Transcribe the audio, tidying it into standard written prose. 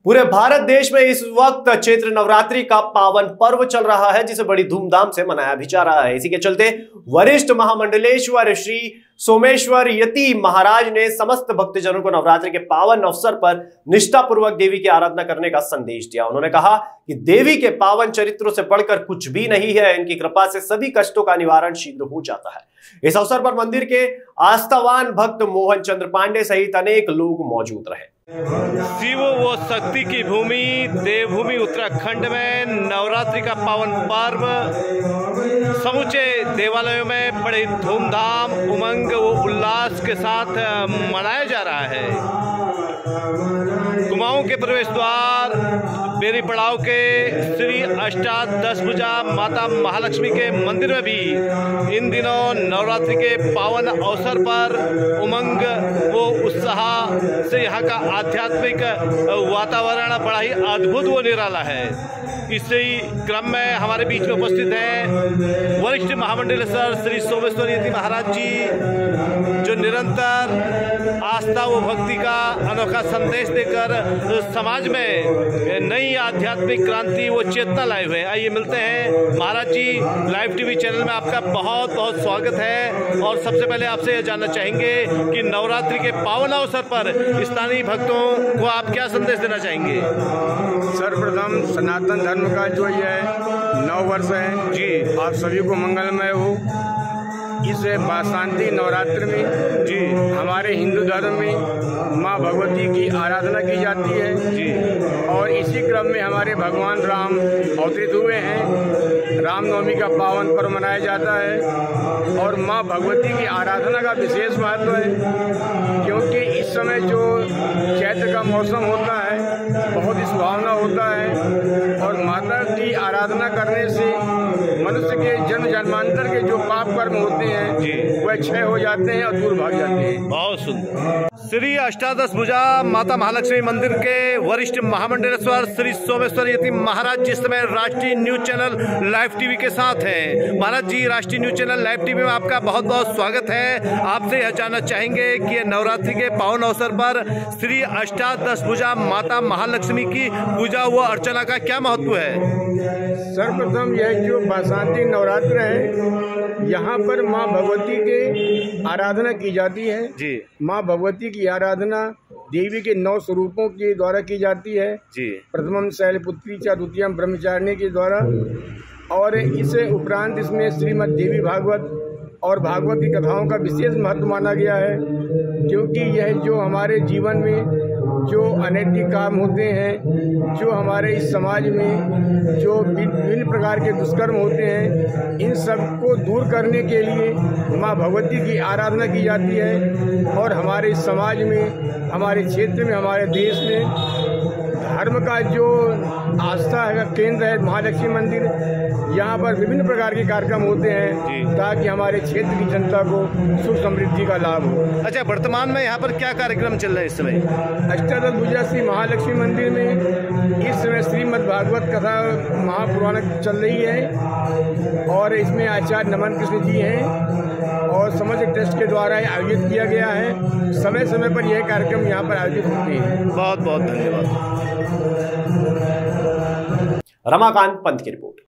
पूरे भारत देश में इस वक्त चैत्र नवरात्रि का पावन पर्व चल रहा है, जिसे बड़ी धूमधाम से मनाया भी जा रहा है। इसी के चलते वरिष्ठ महामंडलेश्वर श्री सोमेश्वर यति महाराज ने समस्त भक्तजनों को नवरात्रि के पावन अवसर पर निष्ठापूर्वक देवी की आराधना करने का संदेश दिया। उन्होंने कहा कि देवी के पावन चरित्रों से बढ़कर कुछ भी नहीं है, इनकी कृपा से सभी कष्टों का निवारण शीघ्र हो जाता है। इस अवसर पर मंदिर के आस्थावान भक्त मोहन चंद्र पांडे सहित अनेक लोग मौजूद रहे। शिव व शक्ति की भूमि देवभूमि उत्तराखंड में नवरात्रि का पावन पर्व समूचे देवालयों में बड़े धूमधाम उमंग व उल्लास के साथ मनाया जा रहा है। कुमाऊं के प्रवेश द्वार बेरी पड़ाव के श्री अष्टादशभुजा माता महालक्ष्मी के मंदिर में भी इन दिनों नवरात्रि के पावन अवसर पर उमंग व उत्साह से यहाँ का आध्यात्मिक वातावरण बड़ा ही अद्भुत व निराला है। इसी क्रम में हमारे बीच में उपस्थित हैं वरिष्ठ महामंडलेश्वर श्री सोमेश्वर यति महाराज जी, जो निरंतर आस्था व भक्ति का अनोखा संदेश देकर समाज में नई आध्यात्मिक क्रांति व चेतना लाए हुए। आइए मिलते हैं Maharaj ji. Live TV channel में आपका बहुत बहुत स्वागत है और सबसे पहले आपसे यह जानना चाहेंगे कि नवरात्रि के पावन अवसर पर स्थानीय भक्तों को आप क्या संदेश देना चाहेंगे? सर्वप्रथम सनातन धर्म का जो ये नव वर्ष है जी, आप सभी को मंगलमय हो। इस वासंती नवरात्रि में जी हमारे हिंदू धर्म में माँ भगवती की आराधना की जाती है जी, और इसी क्रम में हमारे भगवान राम अवतरित हुए हैं। रामनवमी का पावन पर्व मनाया जाता है और माँ भगवती की आराधना का विशेष महत्व है, क्योंकि इस समय जो चैत्र का मौसम होता है बहुत ही सुहावना होता है और माता की आराधना करने से मनुष्य के जन्म जन्मांतर के जो पाप कर्म होते हैं वह क्षय हो जाते हैं और दूर भाग जाते हैं। बहुत सुंदर। श्री अष्टादशभुजा माता महालक्ष्मी मंदिर के वरिष्ठ महामंडलेश्वर श्री सोमेश्वर यति महाराज जिस समय राष्ट्रीय न्यूज चैनल लाइव टीवी के साथ हैं। महाराज जी, राष्ट्रीय न्यूज चैनल लाइव टीवी में आपका बहुत बहुत स्वागत है। आपसे यह जानना चाहेंगे कि नवरात्रि के पावन अवसर पर श्री अष्टादशभुजा माता महालक्ष्मी की पूजा व अर्चना का क्या महत्व है? सर्वप्रथम यह जो वासंती नवरात्र है, यहाँ पर माँ भगवती के आराधना की जाती है जी। माँ भगवती की आराधना देवी के 9 स्वरूपों के द्वारा की जाती है जी। प्रथमम शैलपुत्री च द्वितीयम ब्रह्मचारिणी के द्वारा, और इसे उपरांत इसमें श्रीमद् देवी भागवत और भागवत की कथाओं का विशेष महत्व माना गया है, क्योंकि यह जो हमारे जीवन में जो अनैतिक काम होते हैं, जो हमारे इस समाज में जो विभिन्न प्रकार के दुष्कर्म होते हैं, इन सब को दूर करने के लिए माँ भगवती की आराधना की जाती है। और हमारे समाज में, हमारे क्षेत्र में, हमारे देश में धर्म का जो आस्था है केंद्र है महालक्ष्मी मंदिर। यहाँ पर विभिन्न प्रकार के कार्यक्रम होते हैं ताकि हमारे क्षेत्र की जनता को सुख समृद्धि का लाभ हो। अच्छा, वर्तमान में यहाँ पर क्या कार्यक्रम चल रहा है इस समय? अष्टादशभुजा श्री महालक्ष्मी मंदिर में इस समय श्रीमद् भागवत कथा महापुराण चल रही है और इसमें आचार्य नमन कृष्ण जी हैं और समस्त ट्रस्ट के द्वारा आयोजित किया गया है। समय समय पर यह कार्यक्रम यहाँ पर आयोजित होते हैं। बहुत बहुत धन्यवाद। रमाकांत पंत की रिपोर्ट।